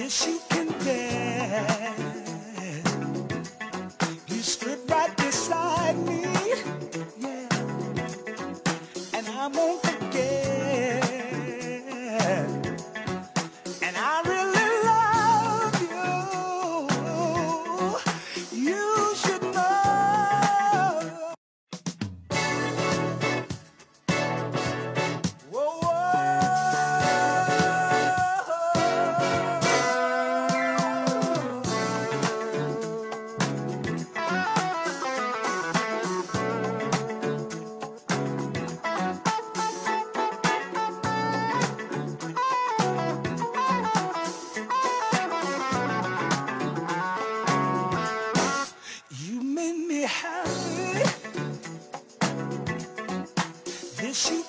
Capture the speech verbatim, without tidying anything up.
This you can bear. You stood right beside me, yeah, and I won't forget. And I really love you. You should know. Whoa, you made me happy. This you